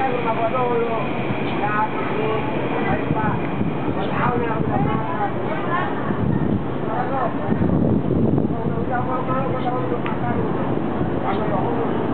kan rumah gua dulu. Ya, ini, baik Pak. Gua tahu nih aku udah makan. Udah, gua tahu lu makan. Kalau